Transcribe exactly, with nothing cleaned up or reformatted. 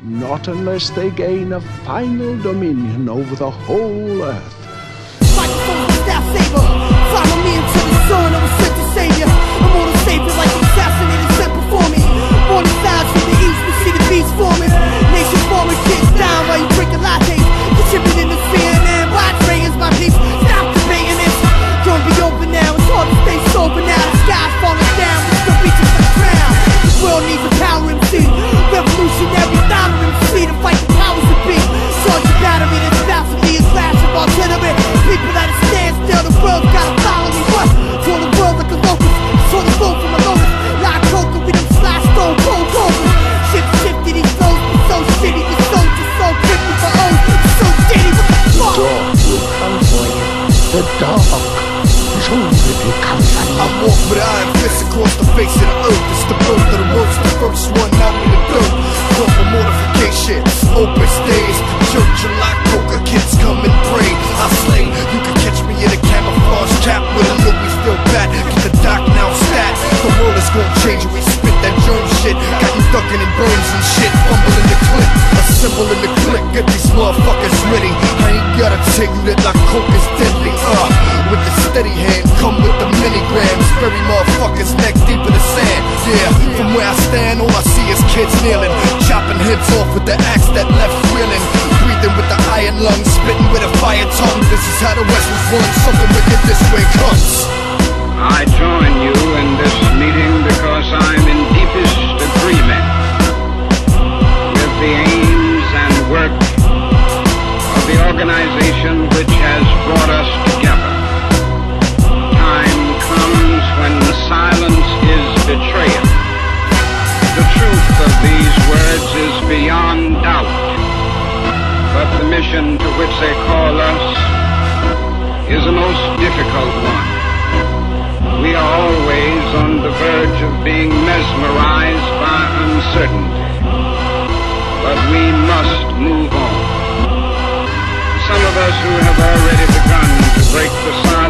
Not unless they gain a final dominion over the whole earth. Microphone staff saber. Follow me into the sun, I was sent to save ya. I'm on a savior like an assassinated sent before me. Morning sides from the east, we see the beast forming. Nation forming, kids down while you drinking lattes. Contributing to C N N, watch Ray is my piece. Stop debating this. Don't be open now, it's hard to stay sober now. The sky's falling down, we're still reaching for the crown. The world needs a power M C. Revolutionary dollar M C to fight the powers that be. Charge your battery, this thousand years flash of artillery. People that stand still, the world's gotta follow me. What? Tour the world like a locust. Tour the road from a locust. Lock coca, we done slash stone cold cobras. Shit shifty, these flows be so shitty. The soldiers so quickly for O's. So shitty, what the fuck? The dog will come for you. The dog is already coming for you. I walk with iron fists across the face of the earth. It's the birth of the worst, the first one out in the dirt. Call for mortification, open stage. Church and lock poker, kids come and pray. I slay, you can catch me in a camouflage cap with a Louis still bat. Get the doc now stat. The world is gonna change when we spit that germ shit. Got you ducking in burns and shit, fumbling the clip. Assembling the clip, get these motherfuckers ready. I ain't gotta tell you that like coke is deadly. Uh, with the steady hand, come with the milligrams. Bury motherfuckers neck deep in the sand. Yeah, from where I stand, all I see is kids kneeling, chopping heads off with the axe that left reeling. Breathing with the iron lungs, spitting with a fire tongue. This is how the West was won, something wicked this way comes. I join you in this meeting because I'm in deepest agreement with the aims and work of the organization which has brought us together. Time comes when silence is betrayal. The truth of these words is beyond doubt, but the mission to which they call us is a most difficult one. We are always on the verge of being mesmerized by uncertainty, but we must move on. Some of us who have already begun to break the silence